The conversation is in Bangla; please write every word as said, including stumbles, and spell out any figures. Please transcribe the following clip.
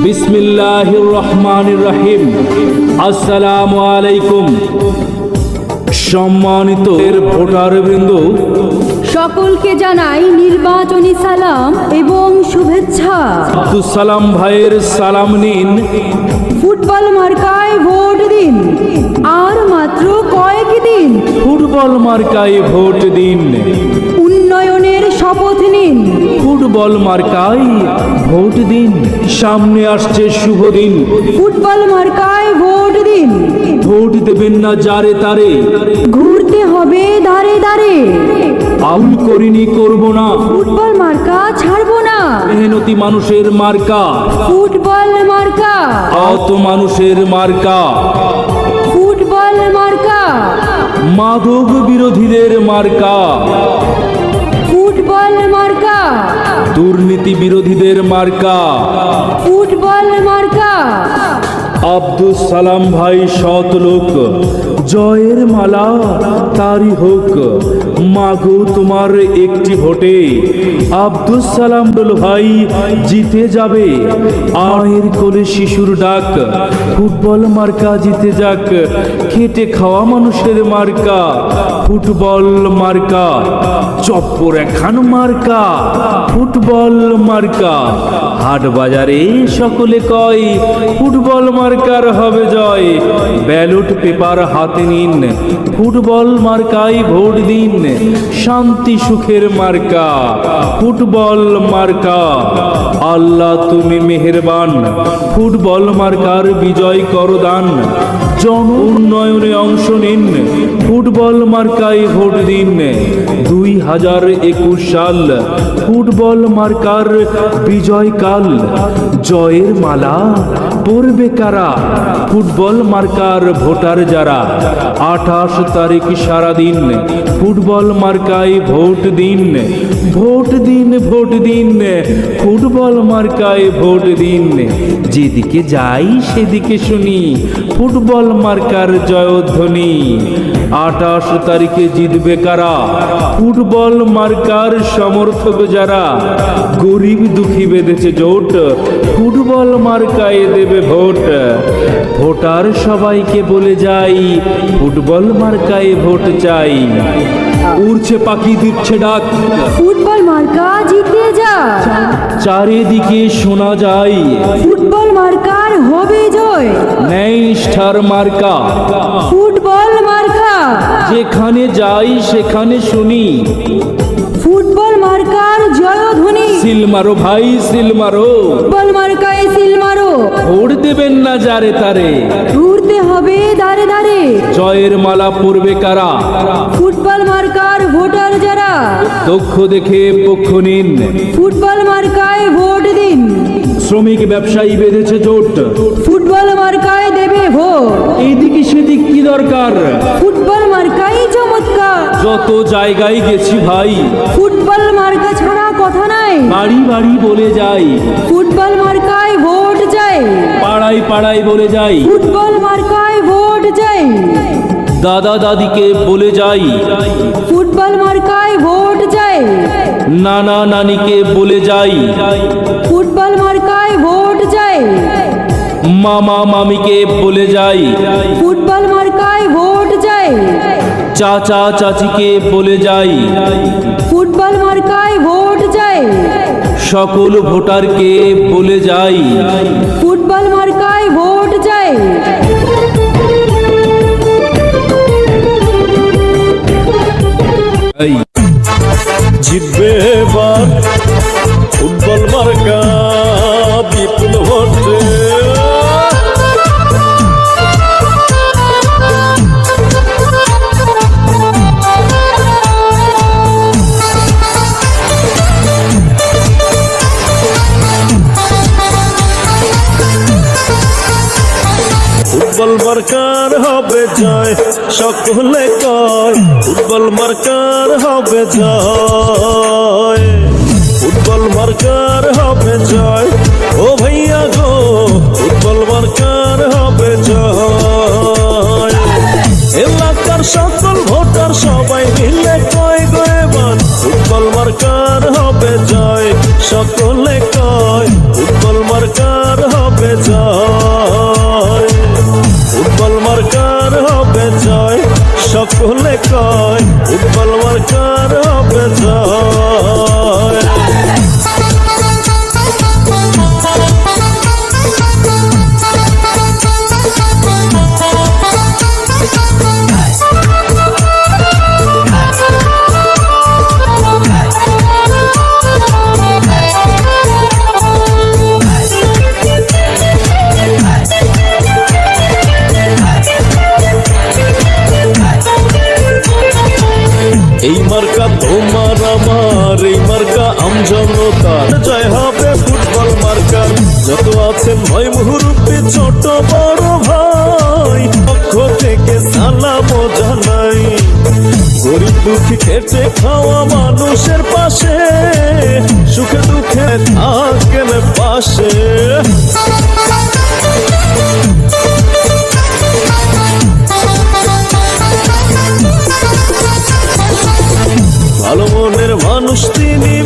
বিসমিল্লাহির রহমানির রহিম। আসসালামু আলাইকুম। সম্মানিত ভোটারবৃন্দ, সকলকে জানাই নির্বাচনী সালাম এবং শুভেচ্ছা। আব্দুল সালাম ভাইয়ের সালাম নিন। ফুটবল মার্কায় ভোট দিন, আর মাত্র কয়েক দিন। ফুটবল মার্কায় ভোট দিন, উন্নয়নের শপথ নিন। ফুটবল মার্কায় ভোট দিন, সামনে আসছে শুভ দিন। ফুটবল মার্কায় ভোট দিন, ভোট দেবেন না যারে তারে, ঘুরতে হবে দাঁড়ে দাঁড়ে। আউল করিনি করব না, ফুটবল মার্কা ছাড়বো না। মেহনতি মানুষের মার্কা, ফুটবল মার্কা, আহত মানুষের মার্কা, ফুটবল মার্কা, মাদক বিরোধীদের মার্কা, ফুটবল মার্কা, দুর্নীতি বিরোধীদের মার্কা। ফুটবল মার্কা। আব্দুল সালাম ভাই সৎ লোক, জয়ের মালা তারি হোক। মাগো তোমার একটি ভোটে আব্দুল সালাম ভাই জিতে যাবে। আয়ের কোলে শিশুর ডাক, ফুটবল মার্কা জিতে যাক। খেটে খাওয়া মানুষের মার্কা, ফুটবল মার্কা। চপ্পর একখান মার্কা, ফুটবল মার্কা। হাট বাজারে সকলে কয় ফুটবল মার্কার হবে জয়। ব্যালট পেপার হাতে নিন, ফুটবল মার্কায় ভোট দিন। শান্তি সুখের মার্কা, ফুটবল মার্কা। আল্লাহ তুমি মেহেরবান, ফুটবল মার্কার বিজয় করদান। জন উন্নয়নে অংশ নিন, ফুটবল মার্কায় ভোট দিন। দুই হাজার একুশ সাল ফুটবল মার্কার বিজয় কাল। জয়ের মালা পরবে কারা, ফুটবল মার্কার ভোটার যারা। আঠাশ তারিখ সারাদিন ফুটবল মার্কায় ভোট দিন। ভোট দিন, ভোট দিন, ফুটবল মার্কায় ভোট দিন। যেদিকে যাই সেদিকে শুনি ফুটবল মার্কার জয়ধ্বনি। আঠাশ তারিখে জিতবে কারা, ফুটবল মার্কার সমর্থক যারা। গরিব দুঃখী বেঁধেছে জোট, ফুটবল মার্কায় দেবে ভোট। ভোটার সবাইকে বলে যাই, ফুটবল মার্কায় ভোট চাই। উড়ছে পাখি দিচ্ছে ডাক, ফুটবল মার্কা জিতে যা। চারিদিকে শোনা যায় ফুটবল মার্কার হবে জয়। ন্যায়নিষ্ঠার মার্কা, ফুটবল মার্কা। যেখানে যাই সেখানে শুনি ফুটবল মার্কার জয়ধ্বনি। সিল মারো ভাই, সিল মারো। ফুটবল মার্কায় সিল মারো, ভোট দেবেন না যারে তারে, ঘুরতে হবে দাঁড়ে দাঁড়ে। জয়ের মালা পরবে কারা, ফুটবল মার্কার ভোটার যারা। দক্ষ দেখে পক্ষ নিন, ফুটবল মার্কায় ভোট দিন। শ্রমিক ব্যবসায়ী বেঁধেছে জোট, ফুটবল মার্কায় দেবে ভোট। এইদিকে সেদিক কি দরকার, ফুটবল মার্কাই চমৎকার। যত জায়গায় গেছি ভাই, ফুটবল মার্কা ছাড়া কথা নাই। বাড়ি বাড়ি বলে যাই, ফুটবল মার্কায় ভোট চাই। পাড়ায় পাড়ায় বলে যাই, ফুটবল মার্কায় ভোট চাই। দাদা দাদিকে বলে যাই, ফুটবল মার্কায় ভোট চাই। নানা নানিকে বলে যাই, ফুটবল মার্কায় ভোট চাই। মামা মামিকে বলে যাই, ফুটবল মার্কায় ভোট চাই। চাচা চাচিকে বলে যাই, ফুটবল মার্কায় ভোট চাই। সকল ভোটারকে বলে যাই, ফুটবল মার্কায় ভোট চাই। জিতবে এবার ফুটবল মার্কা বিপুল ভোটে। ফুটবল মার্কার হবে জয়, সকলে কয় ফুটবল মার্কার হবে জয়। ফুটবল মার্কার হবে জয়, ও ভাইয়া গো ফুটবল মার্কার হবে জয়। এলাকার সকল ভোটার সবাই মিলে কয় গো এবার ফুটবল মার্কার হবে জয়। সকলে কয় ফুটবল মার্কার হবে যত আছেন ভাই মুহুরুব্বি ছোট বড় ভাই, পক্ষ থেকে সালাম জানাই। গরিব দুঃখী খেটে খাওয়া মানুষের পাশে, সুখে দুঃখে থাকেন পাশে। ভালো মনের মানুষ তিনি,